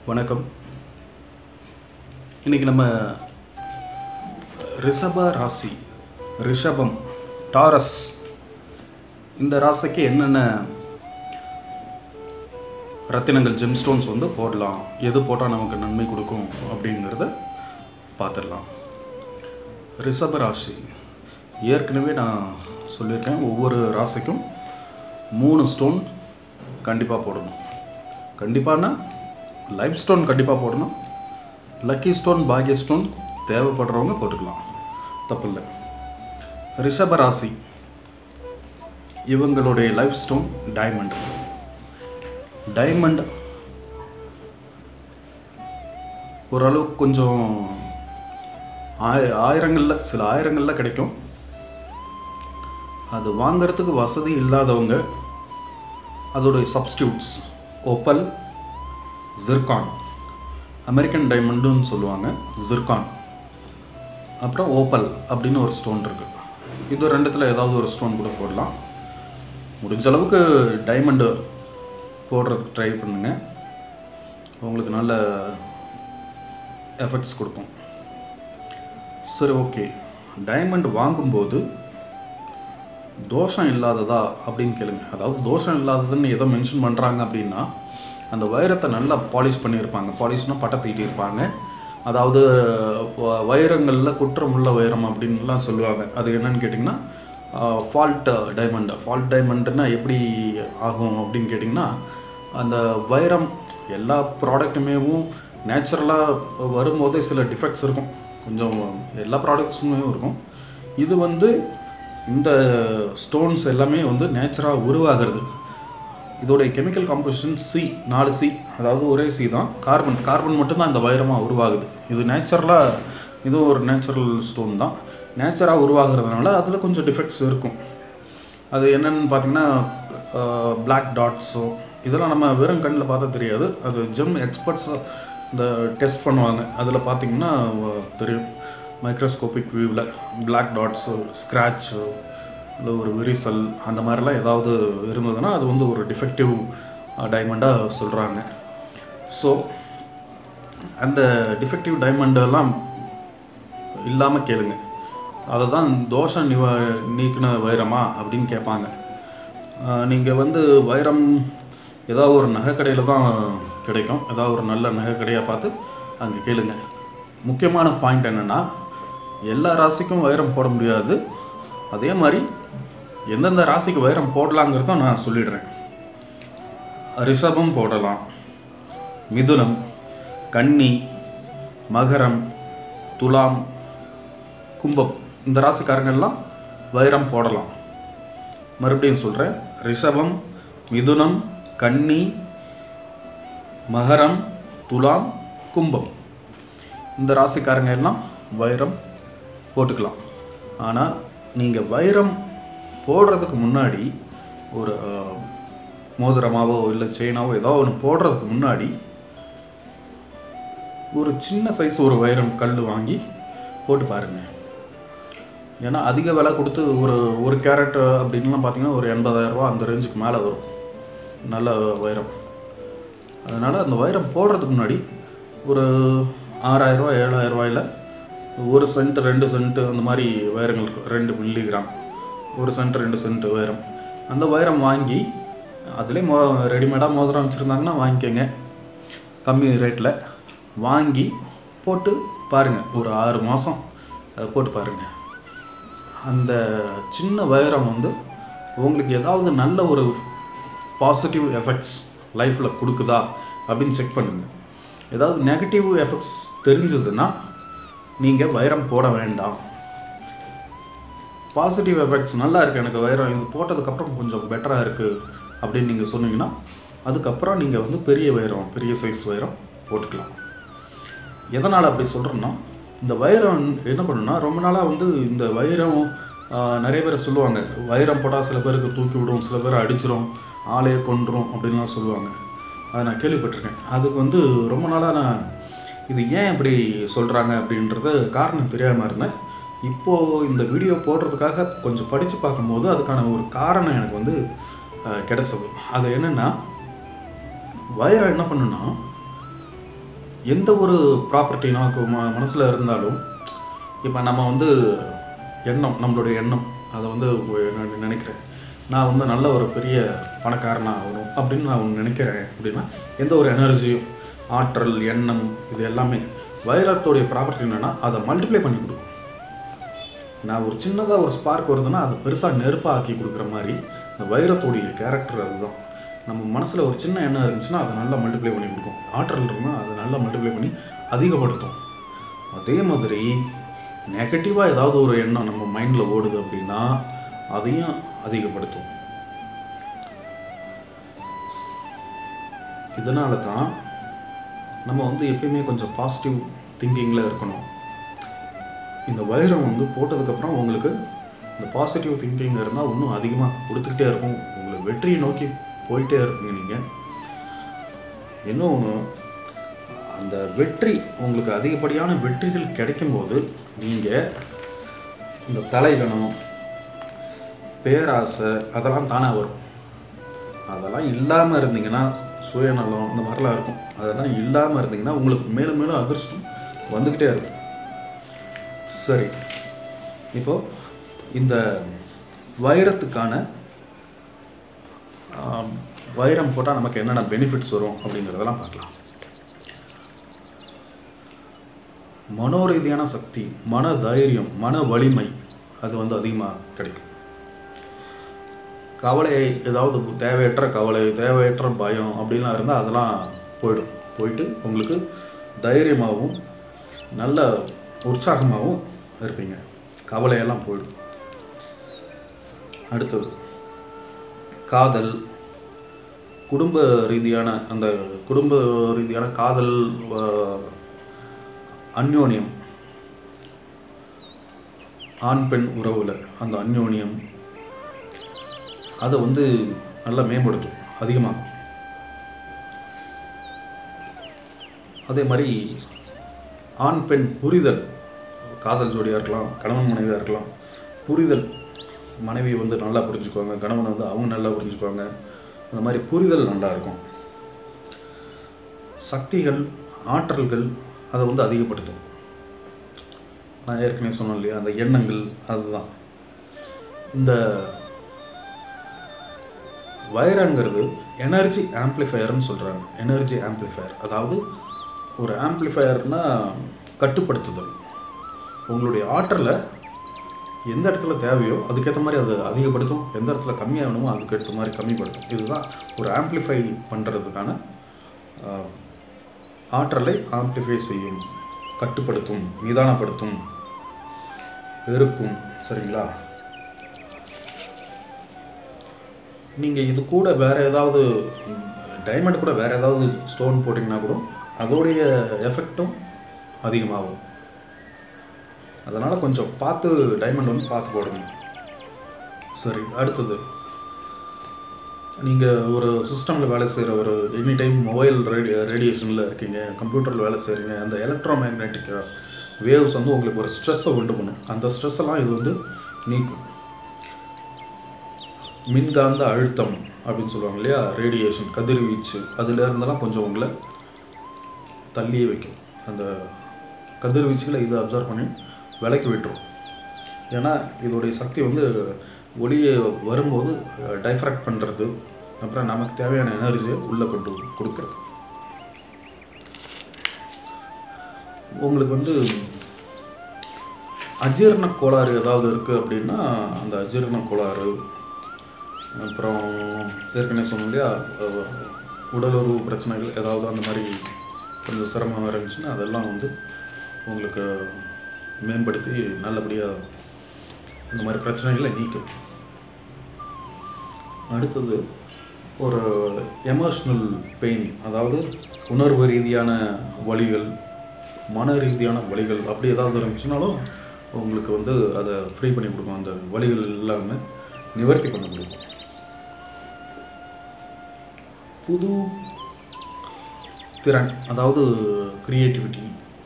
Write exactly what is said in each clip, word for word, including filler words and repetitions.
வணக்கம். இன்னைக்கு நம்ம ரிஷப ராசி, ரிஷபம், டாரஸ் இந்த ராசிக்கு என்னென்ன ரத்தினங்கள் ஜெம்ஸ்டோன்ஸ் வந்து போடலாம், எது போட்டால் நமக்கு நன்மை கொடுக்கும் அப்படிங்கிறத பார்த்துடலாம். ரிஷப ராசி ஏற்கனவே நான் சொல்லியிருக்கேன், ஒவ்வொரு ராசிக்கும் மூணு ஸ்டோன் கண்டிப்பாக போடணும். கண்டிப்பானா லைஃப் ஸ்டோன் கண்டிப்பாக போடணும். லக்கி ஸ்டோன், பாக்ய ஸ்டோன் தேவைப்படுறவங்க போட்டுக்கலாம், தப்பு இல்லை. ரிஷப ராசி இவங்களுடைய லைஃப் ஸ்டோன் டைமண்ட். டைமண்ட் ஓரளவுக்கு கொஞ்சம் ஆய ஆயிரங்களில் சில ஆயிரங்களில் கிடைக்கும். அது வாங்கிறதுக்கு வசதி இல்லாதவங்க அதோடைய சப்ஸ்டியூட்ஸ் ஓப்பல், ஜிர்கான், அமெரிக்கன் டைமண்டுன்னு சொல்லுவாங்க, ஜிர்கான், அப்புறம் ஓப்பல் அப்படின்னு ஒரு ஸ்டோன் இருக்குது. இது ரெண்டுத்தில் ஏதாவது ஒரு ஸ்டோன் கூட போடலாம். முடிஞ்ச அளவுக்கு டைமண்டு போடுறதுக்கு ட்ரை பண்ணுங்க, உங்களுக்கு நல்ல எஃபெக்ட்ஸ் கொடுக்கும். சரி, ஓகே. டைமண்ட் வாங்கும்போது தோஷம் இல்லாததா அப்படின்னு கேளுங்க. அதாவது தோஷம் இல்லாததுன்னு எதோ மென்ஷன் பண்ணுறாங்க அப்படின்னா, அந்த வைரத்தை நல்லா பாலிஷ் பண்ணியிருப்பாங்க. பாலிஷ்னால் பட்டை தீட்டியிருப்பாங்க. அதாவது வைரங்களில் குற்றம் உள்ள வைரம் அப்படின்லாம் சொல்லுவாங்க. அது என்னன்னு கேட்டிங்கன்னா ஃபால்ட் டைமண்ட். ஃபால்ட் டைமண்ட்னா எப்படி ஆகும் அப்படின்னு கேட்டிங்கன்னா, அந்த வைரம் எல்லா ப்ராடக்ட்டுமேவும் நேச்சுரலாக வரும்போதே சில டிஃபெக்ட்ஸ் இருக்கும், கொஞ்சம் எல்லா ப்ராடக்ட்ஸுமே இருக்கும். இது வந்து இந்த ஸ்டோன்ஸ் எல்லாமே வந்து நேச்சுராக உருவாகிறது. இதோடைய கெமிக்கல் காம்போசிஷன் சி, நாலு சி, அதாவது ஒரே சி தான், கார்பன் கார்பன் மட்டும்தான் இந்த வைரமாக உருவாகுது. இது நேச்சுரலாக, இதுவும் ஒரு நேச்சுரல் ஸ்டோன் தான். நேச்சுராக உருவாகிறதுனால அதில் கொஞ்சம் டிஃபெக்ட்ஸ் இருக்கும். அது என்னென்னு பார்த்திங்கன்னா பிளாக் டாட்ஸோ இதெல்லாம் நம்ம வெறும் கண்ணில் பார்த்தா தெரியாது. அது ஜெம் எக்ஸ்பர்ட்ஸ் இந்த டெஸ்ட் பண்ணுவாங்க, அதில் பார்த்திங்கன்னா தெரியும். மைக்ரோஸ்கோபிக் வியூவில் பிளாக் டாட்ஸு, ஸ்க்ராட்சு, இல்லை ஒரு விரிசல் அந்த மாதிரிலாம் ஏதாவது இருந்ததுன்னா அது வந்து ஒரு டிஃபெக்டிவ் டைமண்டாக சொல்கிறாங்க. ஸோ அந்த டிஃபெக்டிவ் டைமண்டெல்லாம் இல்லாமல் கேளுங்க. அதை தான் தோஷம் நிவ நீக்கின வைரமா அப்படின்னு கேட்பாங்க. நீங்கள் வந்து வைரம் ஏதாவது ஒரு நகைக்கடையில் தான் கிடைக்கும், ஏதாவது ஒரு நல்ல நகைக்கடையாக பார்த்து அங்கே கேளுங்க. முக்கியமான பாயிண்ட் என்னென்னா, எல்லா ராசிக்கும் வைரம் போட முடியாது. அதே மாதிரி எந்தெந்த ராசிக்கு வைரம் போடலாங்கிறத நான் சொல்லிடுறேன். ரிஷபம் போடலாம், மிதுனம், கன்னி, மகரம், துலாம், கும்பம் இந்த ராசிக்காரங்கெல்லாம் வைரம் போடலாம். மறுபடியும் சொல்கிறேன், ரிஷபம், மிதுனம், கன்னி, மகரம், துலாம், கும்பம் இந்த ராசிக்காரங்க எல்லாம் வைரம் போட்டுக்கலாம். ஆனால் நீங்கள் வைரம் போடுறதுக்கு முன்னாடி ஒரு மோதிரமாவோ இல்லை செயினாவோ ஏதோ ஒன்று போடுறதுக்கு முன்னாடி ஒரு சின்ன சைஸ் ஒரு வைரம் கல் வாங்கி போட்டு பாருங்கள். ஏன்னா அதிக விலை கொடுத்து ஒரு ஒரு கேரட் அப்படின்லாம் பார்த்தீங்கன்னா ஒரு எண்பதாயிரரூபா அந்த ரேஞ்சுக்கு மேலே வரும் நல்ல வைரம். அதனால் அந்த வைரம் போடுறதுக்கு முன்னாடி ஒரு ஆறாயிரரூவா ஏழாயிரரூவாயில் ஒரு சென்ட் ரெண்டு சென்ட்டு அந்த மாதிரி வைரங்கள் இருக்கும். ரெண்டு மில்லிகிராம் ஒரு சென்ட் ரெண்டு சென்ட் வைரம், அந்த வைரம் வாங்கி அதிலே மோ ரெடிமேடாக மோதிரம் வச்சுருந்தாங்கன்னா வாங்கிக்கோங்க. கம்மி ரேட்டில் வாங்கி போட்டு பாருங்கள். ஒரு ஆறு மாதம் அதை போட்டு பாருங்கள். அந்த சின்ன வைரம் வந்து உங்களுக்கு ஏதாவது நல்ல ஒரு பாசிட்டிவ் எஃபெக்ட்ஸ் லைஃப்பில் கொடுக்குதா அப்படின்னு செக் பண்ணுங்கள். ஏதாவது நெகட்டிவ் எஃபெக்ட்ஸ் தெரிஞ்சதுன்னா நீங்கள் வைரம் போட வேண்டாம். பாசிட்டிவ் எஃபெக்ட்ஸ் நல்லா இருக்குது, எனக்கு வைரம் இது போட்டதுக்கப்புறம் கொஞ்சம் பெட்டராக இருக்குது அப்படின்னு நீங்கள் சொன்னீங்கன்னா அதுக்கப்புறம் நீங்கள் வந்து பெரிய வைரம், பெரிய சைஸ் வைரம் போட்டுக்கலாம். எதனால் அப்படி சொல்கிறேன்னா, இந்த வைரம் என்ன பண்ணுன்னா, ரொம்ப நாளாக வந்து இந்த வைரம் நிறைய பேர் சொல்லுவாங்க, வைரம் போட்டால் சில பேருக்கு தூக்கி விடும், சில பேர் அடிச்சிடும், ஆளையே கொன்றும் அப்படின்லாம் சொல்லுவாங்க. அதை நான் கேள்விப்பட்டிருக்கேன். அதுக்கு வந்து ரொம்ப நாளாக நான் இது ஏன் இப்படி சொல்கிறாங்க அப்படின்றது காரணம் தெரியாமல் இருந்தேன். இப்போது இந்த வீடியோ போடுறதுக்காக கொஞ்சம் படித்து பார்க்கும்போது அதுக்கான ஒரு காரணம் எனக்கு வந்து கிடச்சது. அது என்னென்னா, வைரம் என்ன பண்ணுன்னா, எந்த ஒரு ப்ராப்பர்ட்டி நமக்கு ம மனசில் இருந்தாலும் இப்போ நம்ம வந்து எண்ணம் நம்மளுடைய எண்ணம் அதை வந்து நான் நினைக்கிறேன் நான் வந்து நல்ல ஒரு பெரிய பணக்காரனாக ஆகணும் அப்படின்னு நான் ஒன்று நினைக்கிறேன் அப்படின்னா எந்த ஒரு எனர்ஜியும் ஆற்றல் எண்ணம் இது எல்லாமே வைரத்தோடைய ப்ராப்பர்ட்டி என்னென்னா அதை மல்டிப்ளை பண்ணி கொடுக்கும். நான் ஒரு சின்னதாக ஒரு ஸ்பார்க் வருதுன்னா அதை பெருசாக நெருப்பாக ஆக்கி கொடுக்குற மாதிரி இந்த வைரத்தோடைய கேரக்டர் அதுதான். நம்ம மனசில் ஒரு சின்ன எண்ணம் இருந்துச்சுன்னா அதை நல்லா மல்டிப்ளை பண்ணி கொடுக்கும். ஆற்றல் இருந்தால் அதை நல்லா மல்டிப்ளை பண்ணி அதிகப்படுத்தும். அதே மாதிரி நெகட்டிவாக ஏதாவது ஒரு எண்ணம் நம்ம மைண்டில் ஓடுது அப்படின்னா அதையும் அதிகப்படுத்தும். இதனால தான் நம்ம வந்து எப்பயுமே கொஞ்சம் பாசிட்டிவ் திங்கிங்கில் இருக்கணும். இந்த வைரம் வந்து போட்டதுக்கப்புறம் உங்களுக்கு இந்த பாசிட்டிவ் திங்கிங் இருந்தால் இன்னும் அதிகமாக கொடுத்துக்கிட்டே இருக்கும். உங்களுக்கு வெற்றியை நோக்கி போயிட்டே இருப்பீங்க. நீங்கள் இன்னும் ஒன்று, அந்த வெற்றி உங்களுக்கு அதிகப்படியான வெற்றிகள் கிடைக்கும்போது நீங்கள் இந்த தலைகணம் பேராசை அதெல்லாம் தானே வரும். அதெல்லாம் இல்லாமல் இருந்தீங்கன்னா சுயநலம் இந்த மாதிரிலாம் இருக்கும். அதெல்லாம் இல்லாமல் இருந்தீங்கன்னா உங்களுக்கு மேலும் மேலும் அதிர்ஷ்டம் வந்துக்கிட்டே இருக்கும். சரி, இப்போது இந்த வைரத்துக்கான வைரம் போட்டால் நமக்கு என்னென்ன பெனிஃபிட்ஸ் வரும் அப்படிங்கிறதெல்லாம் பார்க்கலாம். மனோரீதியான சக்தி, மன தைரியம், மன வலிமை அது வந்து அதிகமாக கிடைக்கும். கவலை, ஏதாவது தேவையற்ற கவலை, தேவையற்ற பயம் அப்படிலாம் இருந்தால் அதெல்லாம் போயிடும். போயிட்டு உங்களுக்கு தைரியமாகவும் நல்ல உற்சாகமாகவும் இருப்பீங்க. கவலையெல்லாம் போயிடும். அடுத்தது காதல், குடும்ப ரீதியான அந்த குடும்ப ரீதியான காதல், அந்யோன்யம், ஆண் பெண் உறவில் அந்த அந்யோன்யம் அதை வந்து நல்லா மேம்படுத்தும், அதிகமாகும். அதே மாதிரி ஆண் பெண் புரிதல், காதல் ஜோடியாக இருக்கலாம், கணவன் மனைவியாக இருக்கலாம், புரிதல், மனைவி வந்து நல்லா புரிஞ்சுக்குவாங்க, கணவனை வந்து அவங்க நல்லா புரிஞ்சுக்குவாங்க. அந்த மாதிரி புரிதல் நல்லா இருக்கும். சக்திகள், ஆற்றல்கள் அதை வந்து அதிகப்படுத்தும். நான் ஏற்கனவே சொன்னேன் இல்லையா, அந்த எண்ணங்கள் அதுதான். இந்த வைரங்கிறது எனர்ஜி ஆம்ப்ளிஃபயர்னு சொல்கிறாங்க. எனர்ஜி ஆம்ப்ளிஃபயர், அதாவது ஒரு ஆம்ப்ளிஃபயர்னால் கட்டுப்படுத்துதல். உங்களுடைய ஆற்றலை எந்த இடத்துல தேவையோ அதுக்கேற்ற மாதிரி அதை அதிகப்படுத்தும், எந்த இடத்துல கம்மியாகணுமோ அதுக்கேற்ற மாதிரி கம்மிப்படுத்தும். இதுதான் ஒரு ஆம்ப்ளிஃபை பண்ணுறதுக்கான ஆற்றலை ஆம்ப்ளிஃபை செய்யும், கட்டுப்படுத்தும், நிதானப்படுத்தும், இருக்கும். சரிங்களா? நீங்கள் இது கூட வேறு ஏதாவது டைமண்ட் கூட வேறு ஏதாவது ஸ்டோன் போட்டிங்கன்னா கூட அதோடைய எஃபெக்டும் அதிகமாகும். அதனால் கொஞ்சம் பார்த்து டைமண்ட் வந்து பார்த்து போடுங்க. சரி, அடுத்தது நீங்கள் ஒரு சிஸ்டமில் வேலை செய்கிற ஒரு எனி டைம் மொபைல் ரேடி ரேடியேஷனில் இருக்கீங்க, கம்ப்யூட்டரில் வேலை செய்கிறீங்க. அந்த எலக்ட்ரோ மேக்னெட்டிக் வேவ்ஸ் வந்து உங்களுக்கு ஒரு ஸ்ட்ரெஸ்ஸை உண்டு பண்ணும். அந்த ஸ்ட்ரெஸ்ஸெல்லாம் இது வந்து நீக்கும். மின்காந்த அழுத்தம் அப்படின்னு சொல்லுவாங்க இல்லையா, ரேடியேஷன், கதிர்வீச்சு, அதுலேருந்தெல்லாம் கொஞ்சம் உங்களை தள்ளியே வைக்கும். அந்த கதிர்வீச்சுகளை இதை அப்சர்வ் பண்ணி விலைக்கு விட்டுரும். ஏன்னா இதோடைய சக்தி வந்து ஒளியை வரும்போது டைஃப்ராக்ட் பண்ணுறது, அப்புறம் நமக்கு தேவையான எனர்ஜியை உள்ளே கொண்டு கொடுக்குறது. உங்களுக்கு வந்து அஜீரண கோளாறு ஏதாவது இருக்குது அப்படின்னா அந்த அஜீரண கோளாறு, அப்புறம் ஏற்கனவே சொன்னோம் இல்லையா, உடலுறவு பிரச்சனைகள் ஏதாவது அந்த மாதிரி கொஞ்சம் சிரமமாக இருந்துச்சுன்னா அதெல்லாம் வந்து உங்களுக்கு மேம்படுத்தி நல்லபடியாக இந்த மாதிரி பிரச்சனைகளை நீக்கும். அடுத்தது ஒரு எமோஷ்னல் பெயின், அதாவது உணர்வு ரீதியான வலிகள், மன ரீதியான வலிகள் அப்படி ஏதாவது இருந்துச்சுனாலும் உங்களுக்கு வந்து அதை ஃப்ரீ பண்ணி கொடுக்கும். அந்த வலிகள் எல்லாமே நிவர்த்தி பண்ண கொடுக்கும். புது திறன், அதாவது க்ரியேட்டிவிட்டி,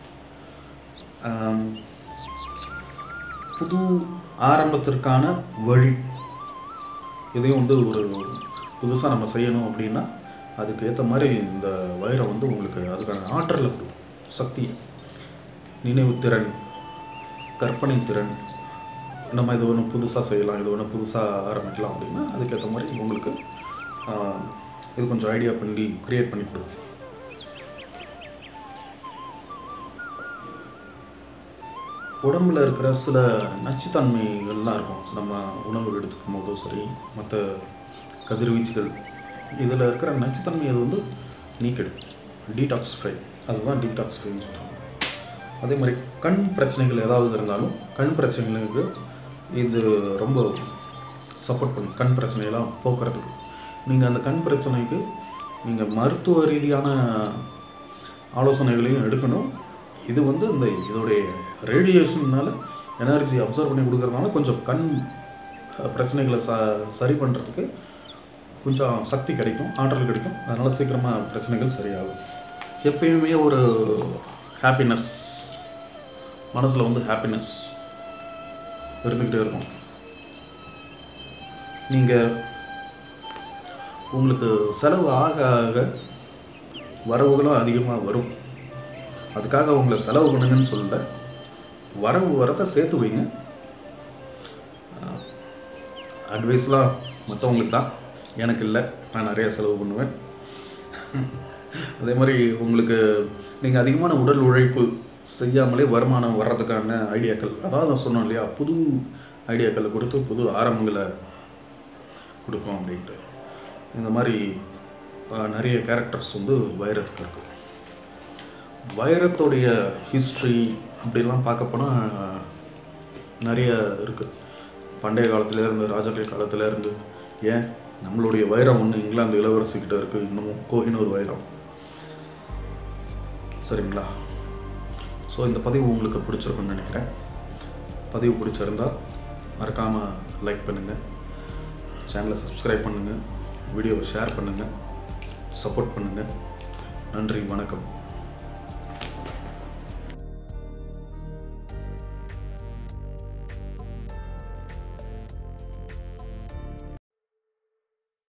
புது ஆரம்பத்திற்கான வழி, இதையும் வந்து ஒரு புதுசாக நம்ம செய்யணும் அப்படின்னா அதுக்கு ஏற்ற மாதிரி இந்த வைரம் வந்து உங்களுக்கு அதுக்கான ஆற்றலை கொடுக்கும். சக்தி, நினைவு திறன், கற்பனை திறன், நம்ம இது ஒன்று புதுசாக செய்யலாம், இது ஒன்று புதுசாக ஆரம்பிக்கலாம் அப்படின்னா அதுக்கேற்ற மாதிரி உங்களுக்கு இது கொஞ்சம் ஐடியா பண்ணி க்ரியேட் பண்ணி கொடுக்கும். உடம்பில் இருக்கிற சில நச்சுத்தன்மைகள்லாம் இருக்கும். நம்ம உணவு எடுத்துக்கும் போதும் சரி, மற்ற கதிர்வீச்சுகள், இதில் இருக்கிற நச்சுத்தன்மை அது வந்து நீக்கிடும், டீடாக்ஸிஃபை. அதுதான் டீடாக்ஸிஃபைன்னு சொல்கிறாங்க. அதே மாதிரி கண் பிரச்சனைகள் ஏதாவது இருந்தாலும் கண் பிரச்சனைகளுக்கு இது ரொம்ப சப்போர்ட் பண்ணும். கண் பிரச்சனையெல்லாம் போக்குறதுக்கு நீங்கள் அந்த கண் பிரச்சனைக்கு நீங்கள் மருத்துவ ரீதியான ஆலோசனைகளையும் எடுக்கணும். இது வந்து இந்த இதோடைய ரேடியேஷன்னால் எனர்ஜி அப்சர்வ் பண்ணி கொடுக்குறதுனால கொஞ்சம் கண் பிரச்சனைகளை ச சரி பண்ணுறதுக்கு கொஞ்சம் சக்தி கிடைக்கும், ஆற்றல் கிடைக்கும். அதனால் சீக்கிரமாக பிரச்சனைகள் சரியாகும். எப்பயுமே ஒரு ஹாப்பினஸ், மனசில் வந்து ஹாப்பினஸ் இருந்துக்கிட்டே இருக்கும். நீங்கள் உங்களுக்கு செலவு ஆக ஆக வரவுகளும் அதிகமாக வரும். அதுக்காக உங்களை செலவு பண்ணுங்கன்னு சொல்லல, வரவு வரத்தை சேர்த்து வைங்க. அட்வைஸ்லாம் மற்றவங்களுக்கு தான், எனக்கு இல்லை. நான் நிறைய செலவு பண்ணுவேன். அதே மாதிரி உங்களுக்கு நீங்கள் அதிகமான உடல் உழைப்பு செய்யாமலே வருமானம் வர்றதுக்கான ஐடியாக்கள், அதாவது நான் சொன்னோம் இல்லையா, புது ஐடியாக்களை கொடுத்து புது ஆரம்பங்களை கொடுக்கும் அப்படின்ட்டு. இந்த மாதிரி நிறைய கேரக்டர்ஸ் வந்து வைரத்துக்கு இருக்குது. வைரத்துடைய ஹிஸ்ட்ரி அப்படிலாம் பார்க்க போனால் நிறைய இருக்குது. பண்டைய காலத்துலேருந்து, ராஜாக்கள் காலத்துலேருந்து, ஏன் நம்மளுடைய வைரம் ஒன்று இங்கிலாந்து இளவரசிக்கிட்ட இருக்குது, இன்னமும் கோஹினூர் வைரம். சரிங்களா? ஸோ இந்த பதிவு உங்களுக்கு பிடிச்சிருக்குன்னு நினைக்கிறேன். பதிவு பிடிச்சிருந்தால் மறக்காமல் லைக் பண்ணுங்கள், சேனலை சப்ஸ்கிரைப் பண்ணுங்கள், வீடியோவை ஷேர் பண்ணுங்கள், சப்போர்ட் பண்ணுங்கள். நன்றி, வணக்கம்.